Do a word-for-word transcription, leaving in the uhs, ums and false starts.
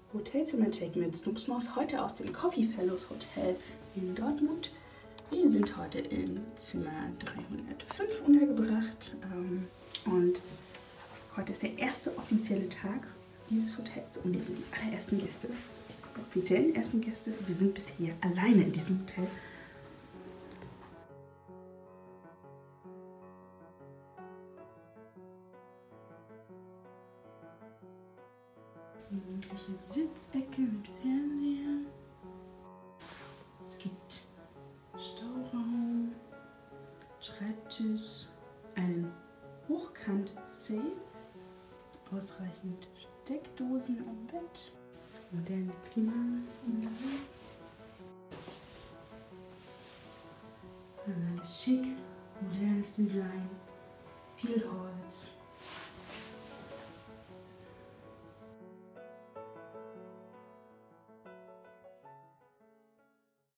Hotelzimmer-Check mit Snupsmaus, heute aus dem Coffee Fellows Hotel in Dortmund. Wir sind heute im Zimmer dreihundertfünf untergebracht und heute ist der erste offizielle Tag dieses Hotels und wir sind die allerersten Gäste, die offiziellen ersten Gäste. Wir sind bisher alleine in diesem Hotel. Gemütliche Sitzecke mit Fernseher. Es gibt Stauraum, Schreibtisch, einen Hochkant-Safe, ausreichend Steckdosen am Bett, moderne Klimaanlage. Alles schick, modernes Design, viel Holz.